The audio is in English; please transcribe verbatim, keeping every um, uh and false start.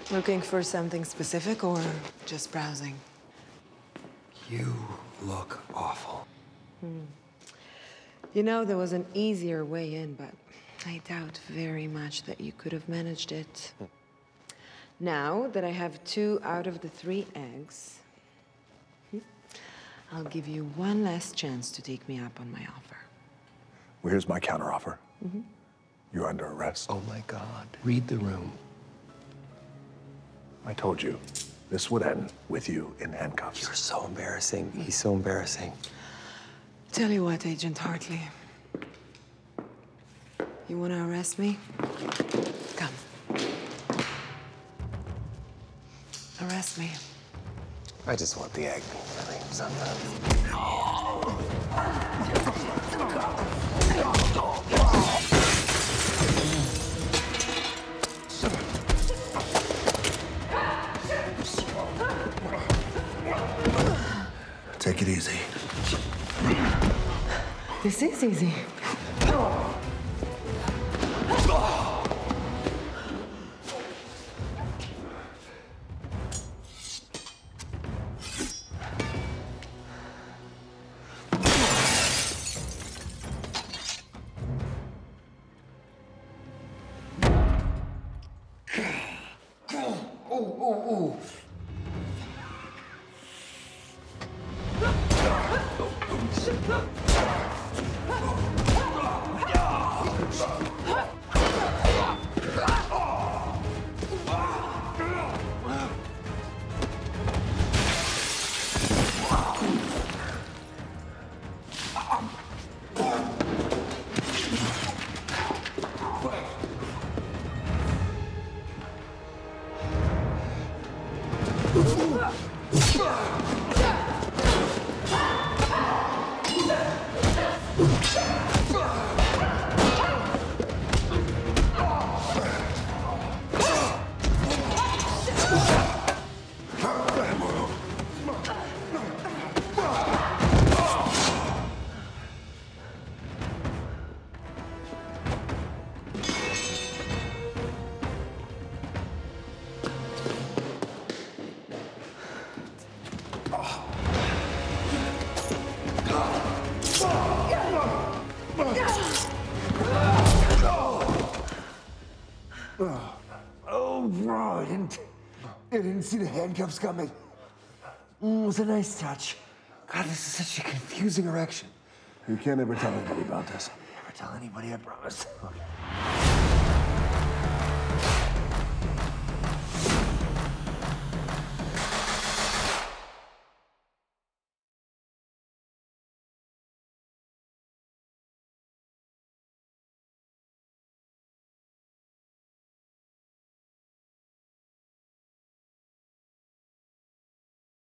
Looking for something specific or just browsing? You look awful. Hmm. You know, there was an easier way in, but I doubt very much that you could have managed it. Now that I have two out of the three eggs, I'll give you one last chance to take me up on my offer. Well, here's my counteroffer. Mm-hmm. You're under arrest. Oh my God. Read the room. I told you, this would end with you in handcuffs. You're so embarrassing. He's so embarrassing. Tell you what, Agent Hartley. You want to arrest me? Come. Arrest me. I just want the egg. Really, sometimes. Take it easy. This is easy. Ooh, ooh, ooh. Oh, bro, I didn't, I didn't see the handcuffs coming. Mm, it was a nice touch. God, this is such a confusing erection. You can't ever tell anybody about this. Never tell anybody, I promise. Okay.